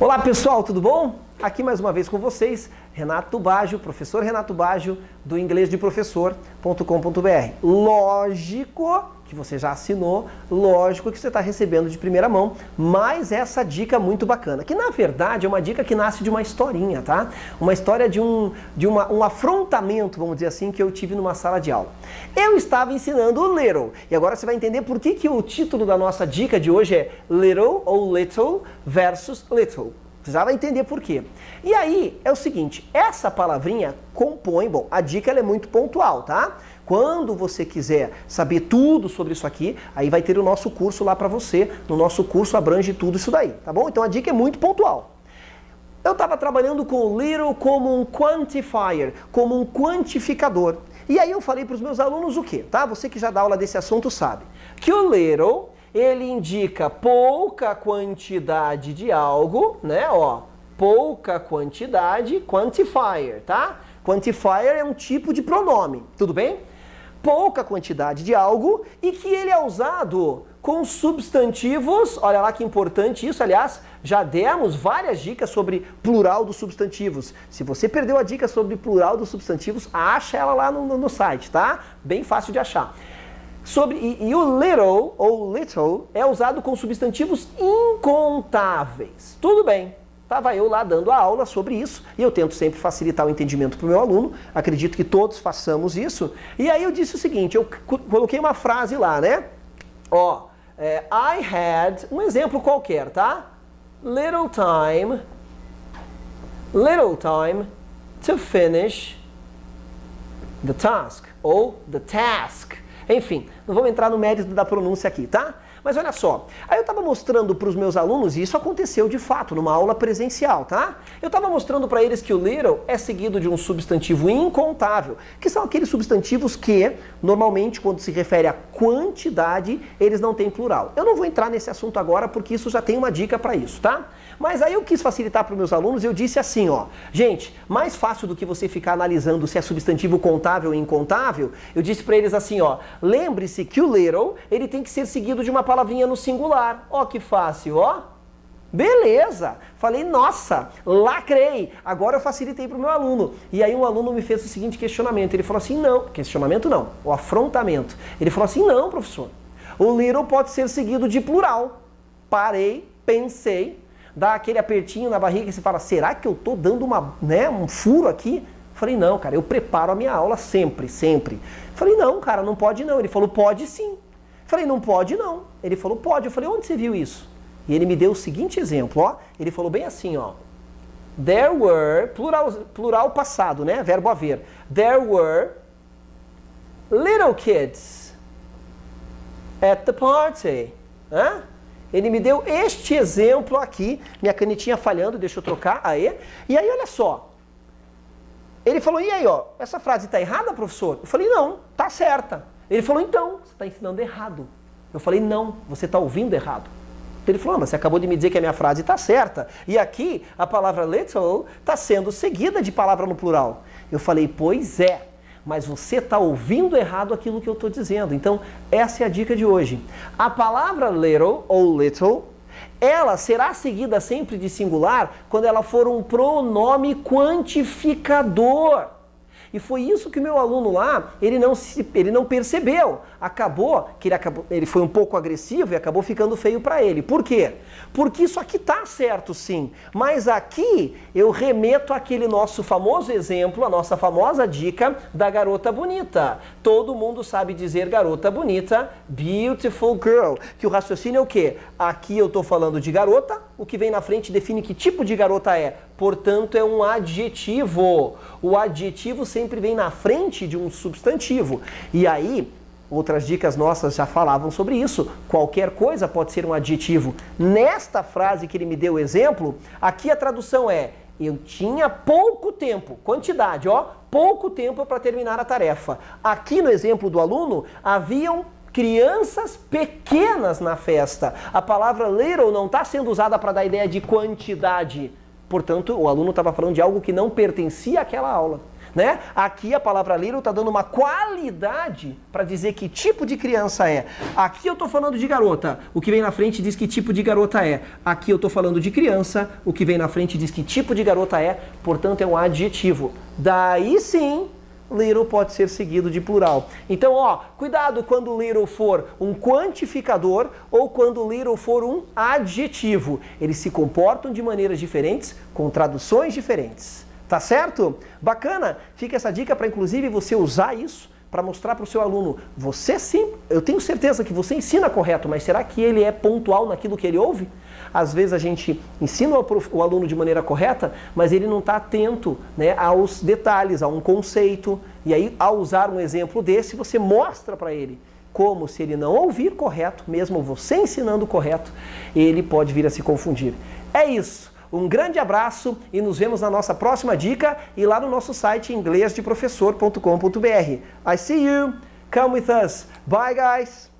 Olá pessoal, tudo bom? Aqui mais uma vez com vocês, Renato Baggio, professor Renato Baggio, do inglesdeprofessor.com.br. Lógico que você já assinou, lógico que você está recebendo de primeira mão, mas essa dica muito bacana, que na verdade é uma dica que nasce de uma historinha, tá? Uma história de um afrontamento, vamos dizer assim, que eu tive numa sala de aula. Eu estava ensinando o little, e agora você vai entender por que o título da nossa dica de hoje é little ou little versus little. Você já vai entender por quê. E aí, é o seguinte, essa palavrinha compõe, bom, a dica ela é muito pontual, tá? Quando você quiser saber tudo sobre isso aqui, aí vai ter o nosso curso lá pra você. No nosso curso abrange tudo isso daí, tá bom? Então a dica é muito pontual. Eu estava trabalhando com o little como um quantifier, como um quantificador. E aí eu falei para os meus alunos o quê, tá? Você que já dá aula desse assunto sabe. Que o little, ele indica pouca quantidade de algo, né? Ó, pouca quantidade, quantifier, tá? Quantifier é um tipo de pronome, tudo bem? Pouca quantidade de algo e que ele é usado com substantivos, olha lá que importante isso, aliás, já demos várias dicas sobre plural dos substantivos. Se você perdeu a dica sobre plural dos substantivos, acha ela lá no site, tá? Bem fácil de achar. E o little ou little é usado com substantivos incontáveis. Tudo bem. Estava eu lá dando a aula sobre isso, e eu tento sempre facilitar o entendimento para o meu aluno, acredito que todos façamos isso, e aí eu disse o seguinte, eu coloquei uma frase lá, né? Ó, I had, um exemplo qualquer, tá? Little time to finish the task, ou the task. Enfim, não vamos entrar no mérito da pronúncia aqui, tá? Mas olha só, aí eu estava mostrando para os meus alunos, e isso aconteceu de fato numa aula presencial, tá? Eu estava mostrando para eles que o little é seguido de um substantivo incontável, que são aqueles substantivos que, normalmente, quando se refere à quantidade, eles não têm plural. Eu não vou entrar nesse assunto agora, porque isso já tem uma dica para isso, tá? Mas aí eu quis facilitar para os meus alunos, eu disse assim, ó, gente, mais fácil do que você ficar analisando se é substantivo contável ou incontável, eu disse para eles assim, ó, lembre-se que o little, ele tem que ser seguido de uma palavrinha no singular. Ó que fácil, ó. Beleza. Falei, nossa, lacrei. Agora eu facilitei para o meu aluno. E aí um aluno me fez o seguinte questionamento. Ele falou assim, não, questionamento não, o afrontamento. Ele falou assim, não, professor, o little pode ser seguido de plural. Parei, pensei, dá aquele apertinho na barriga e você fala, será que eu tô dando um furo aqui? Falei, não, cara, eu preparo a minha aula sempre, sempre. Falei, não, cara, não pode não. Ele falou, pode sim. Falei, não pode não. Ele falou, pode. Eu falei, onde você viu isso? E ele me deu o seguinte exemplo, ó. Ele falou bem assim, ó. There were, plural passado, né? Verbo haver. There were little kids at the party. Hã? Ele me deu este exemplo aqui. Minha canetinha falhando, deixa eu trocar. Aí. E aí, olha só. Ele falou, e aí, ó, essa frase tá errada, professor? Eu falei, não, tá certa. Ele falou, então, você está ensinando errado. Eu falei, não, você está ouvindo errado. Ele falou, mas você acabou de me dizer que a minha frase está certa. E aqui, a palavra little está sendo seguida de palavra no plural. Eu falei, pois é, mas você está ouvindo errado aquilo que eu estou dizendo. Então, essa é a dica de hoje. A palavra little ou little, ela será seguida sempre de singular quando ela for um pronome quantificador. E foi isso que o meu aluno lá, ele não percebeu. Acabou que ele foi um pouco agressivo e acabou ficando feio para ele. Por quê? Porque isso aqui tá certo sim, mas aqui eu remeto àquele nosso famoso exemplo, a nossa famosa dica da garota bonita. Todo mundo sabe dizer garota bonita, beautiful girl. Que o raciocínio é o quê? Aqui eu tô falando de garota, o que vem na frente define que tipo de garota é. Portanto, é um adjetivo. O adjetivo sempre vem na frente de um substantivo. E aí, outras dicas nossas já falavam sobre isso. Qualquer coisa pode ser um adjetivo. Nesta frase que ele me deu o exemplo, aqui a tradução é: eu tinha pouco tempo, quantidade, ó, pouco tempo para terminar a tarefa. Aqui no exemplo do aluno, haviam crianças pequenas na festa. A palavra little não está sendo usada para dar a ideia de quantidade. Portanto, o aluno estava falando de algo que não pertencia àquela aula. né? Aqui a palavra little está dando uma qualidade para dizer que tipo de criança é. Aqui eu estou falando de garota, o que vem na frente diz que tipo de garota é. Aqui eu estou falando de criança, o que vem na frente diz que tipo de garota é, portanto é um adjetivo. Daí sim, little pode ser seguido de plural. Então, ó, cuidado quando little for um quantificador ou quando little for um adjetivo. Eles se comportam de maneiras diferentes, com traduções diferentes. Tá certo? Bacana? Fica essa dica para, inclusive, você usar isso para mostrar para o seu aluno. Você sim, eu tenho certeza que você ensina correto, mas será que ele é pontual naquilo que ele ouve? Às vezes a gente ensina o aluno de maneira correta, mas ele não está atento, né, aos detalhes, a um conceito. E aí, ao usar um exemplo desse, você mostra para ele como, se ele não ouvir correto, mesmo você ensinando correto, ele pode vir a se confundir. É isso. Um grande abraço e nos vemos na nossa próxima dica e lá no nosso site inglesdeprofessor.com.br. I see you. Come with us. Bye, guys.